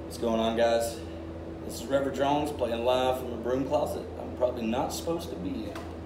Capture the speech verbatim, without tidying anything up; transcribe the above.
What's going on, guys? This is Reverend Jones playing live from a broom closet I'm probably not supposed to be in.